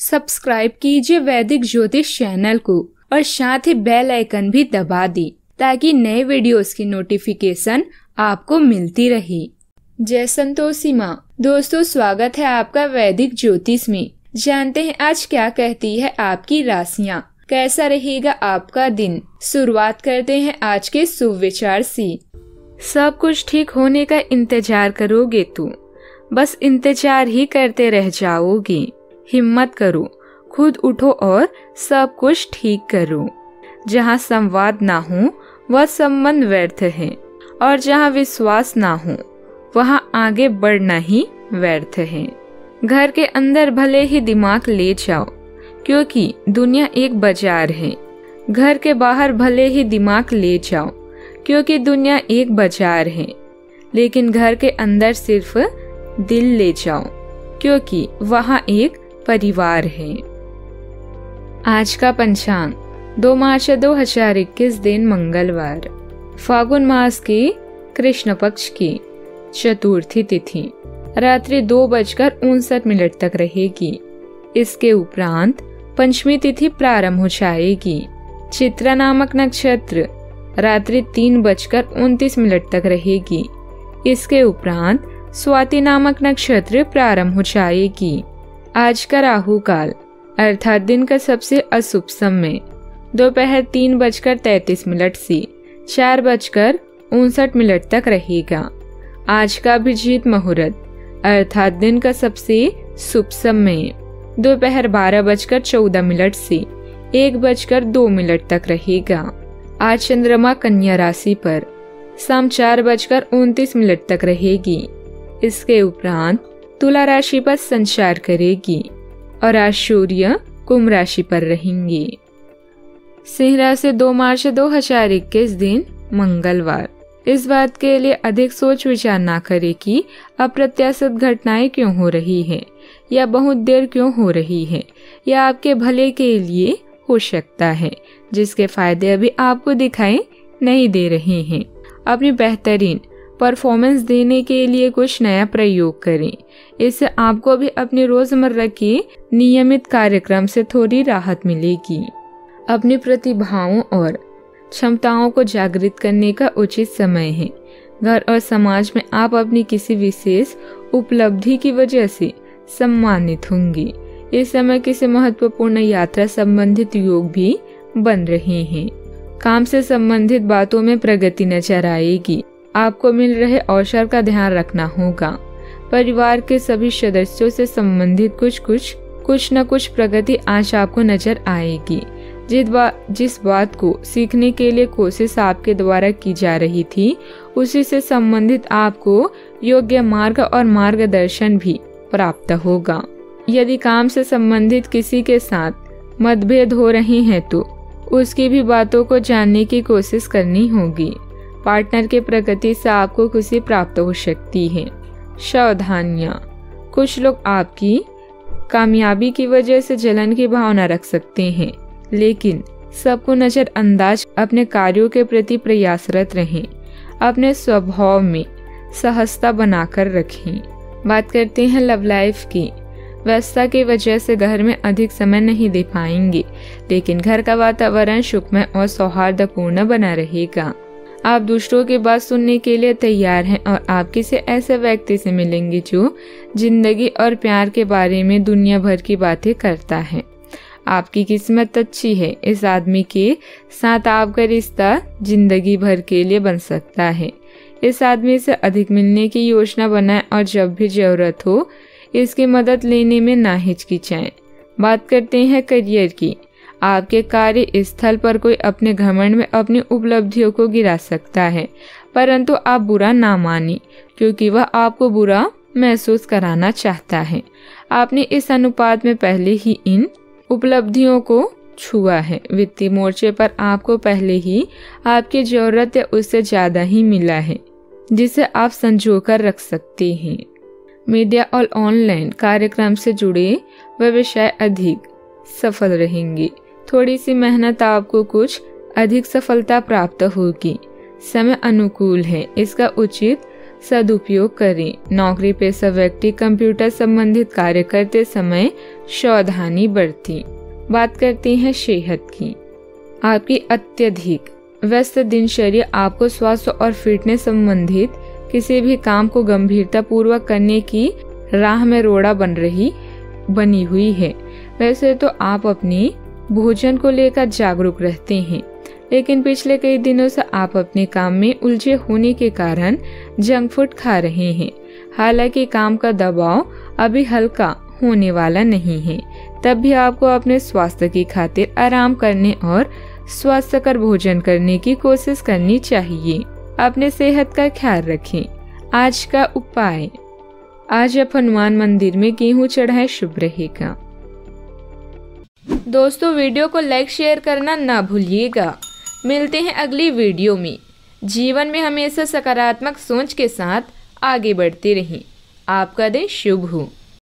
Subscribe कीजिए वैदिक ज्योतिष चैनल को और साथ ही बेल आइकन भी दबा दी ताकि नए वीडियोस की नोटिफिकेशन आपको मिलती रहे। जय संतोषी माँ। दोस्तों, स्वागत है आपका वैदिक ज्योतिष में। जानते हैं आज क्या कहती है आपकी राशियाँ, कैसा रहेगा आपका दिन। शुरुआत करते हैं आज के शुभ विचार से। सब कुछ ठीक होने का इंतजार करोगे तू, बस इंतजार ही करते रह जाओगे। हिम्मत करो, खुद उठो और सब कुछ ठीक करो। जहाँ संवाद ना हो वह संबंध व्यर्थ है, और जहाँ विश्वास ना हो वहाँ आगे बढ़ना ही व्यर्थ है। घर के अंदर भले ही दिमाग ले जाओ, क्योंकि दुनिया एक बाजार है। घर के बाहर भले ही दिमाग ले जाओ, क्योंकि दुनिया एक बाजार है। लेकिन घर के अंदर सिर्फ दिल ले जाओ, क्योंकि वहाँ एक परिवार है। आज का पंचांग 2 मार्च 2021 दिन मंगलवार, फागुन मास की कृष्ण पक्ष की चतुर्थी तिथि रात्रि 2:59 तक रहेगी। इसके उपरांत पंचमी तिथि प्रारंभ हो जाएगी। चित्रा नामक नक्षत्र रात्रि 3:29 तक रहेगी। इसके उपरांत स्वाति नामक नक्षत्र प्रारंभ हो जाएगी। आज का राहु काल अर्थात दिन का सबसे अशुभ समय दोपहर 3:33 से 4:59 तक रहेगा। आज का अभिजीत मुहूर्त अर्थात दिन का सबसे शुभ समय दोपहर 12:14 से 1:02 तक रहेगा। आज चंद्रमा कन्या राशि पर शाम 4:29 तक रहेगी। इसके उपरांत तुला राशि पर संचार करेगी और आज सूर्य कुंभ राशि पर रहेंगे। सिंह राशि 2 मार्च 2021 दिन मंगलवार। इस बात के लिए अधिक सोच विचार ना करें कि अप्रत्याशित घटनाएं क्यों हो रही है या बहुत देर क्यों हो रही है, या आपके भले के लिए हो सकता है, जिसके फायदे अभी आपको दिखाई नहीं दे रहे हैं। अपनी बेहतरीन परफॉर्मेंस देने के लिए कुछ नया प्रयोग करें। इससे आपको भी अपनी रोजमर्रा के नियमित कार्यक्रम से थोड़ी राहत मिलेगी। अपनी प्रतिभाओं और क्षमताओं को जागृत करने का उचित समय है। घर और समाज में आप अपनी किसी विशेष उपलब्धि की वजह से सम्मानित होंगे। इस समय किसी महत्वपूर्ण यात्रा संबंधित योग भी बन रहे हैं। काम से संबंधित बातों में प्रगति नजर आएगी। आपको मिल रहे अवसर का ध्यान रखना होगा। परिवार के सभी सदस्यों से संबंधित कुछ न कुछ प्रगति आज आपको नजर आएगी। जिस बात को सीखने के लिए कोशिश आपके द्वारा की जा रही थी, उसी से संबंधित आपको योग्य मार्ग और मार्गदर्शन भी प्राप्त होगा। यदि काम से संबंधित किसी के साथ मतभेद हो रहे हैं तो उसकी भी बातों को जानने की कोशिश करनी होगी। पार्टनर के प्रगति से आपको खुशी प्राप्त हो सकती है। सावधानियां, कुछ लोग आपकी कामयाबी की वजह से जलन की भावना रख सकते हैं, लेकिन सबको नजरअंदाज अपने कार्यों के प्रति प्रयासरत रहें। अपने स्वभाव में सहजता बनाकर रखें। बात करते हैं लव लाइफ की। व्यस्तता की वजह से घर में अधिक समय नहीं दे पाएंगे, लेकिन घर का वातावरण सुखमय और सौहार्दपूर्ण बना रहेगा। आप दूसरों की बात सुनने के लिए तैयार हैं और आप किसी ऐसे व्यक्ति से मिलेंगे जो जिंदगी और प्यार के बारे में दुनिया भर की बातें करता है। आपकी किस्मत अच्छी है। इस आदमी के साथ आपका रिश्ता जिंदगी भर के लिए बन सकता है। इस आदमी से अधिक मिलने की योजना बनाएं और जब भी जरूरत हो इसकी मदद लेने में ना हिचकिचाएं। बात करते हैं करियर की। आपके कार्य स्थल पर कोई अपने घमंड में अपनी उपलब्धियों को गिरा सकता है, परंतु आप बुरा ना मानिए, क्योंकि वह आपको बुरा महसूस कराना चाहता है। आपने इस अनुपात में पहले ही इन उपलब्धियों को छुआ है। वित्तीय मोर्चे पर आपको पहले ही आपकी जरूरत है उससे ज्यादा ही मिला है, जिसे आप संजोकर रख सकते हैं। मीडिया और ऑनलाइन कार्यक्रम से जुड़े व्यवसाय अधिक सफल रहेंगे। थोड़ी सी मेहनत आपको कुछ अधिक सफलता प्राप्त होगी। समय अनुकूल है, इसका उचित सदुपयोग करें। नौकरी पेशा व्यक्ति कंप्यूटर संबंधित कार्य करते समय सावधानी बरतें। बात करते हैं सेहत की। आपकी अत्यधिक व्यस्त दिनचर्या आपको स्वास्थ्य और फिटनेस संबंधित किसी भी काम को गंभीरता पूर्वक करने की राह में रोड़ा बनी हुई है। वैसे तो आप अपनी भोजन को लेकर जागरूक रहते हैं, लेकिन पिछले कई दिनों से आप अपने काम में उलझे होने के कारण जंक फूड खा रहे हैं। हालांकि काम का दबाव अभी हल्का होने वाला नहीं है, तब भी आपको अपने स्वास्थ्य की खातिर आराम करने और स्वास्थ्यकर भोजन करने की कोशिश करनी चाहिए। अपने सेहत का ख्याल रखें। आज का उपाय, आज आप हनुमान मंदिर में गेहूं चढ़ाएं, शुभ रहेगा। दोस्तों, वीडियो को लाइक शेयर करना ना भूलिएगा। मिलते हैं अगली वीडियो में। जीवन में हमेशा सकारात्मक सोच के साथ आगे बढ़ते रहें। आपका दिन शुभ हो।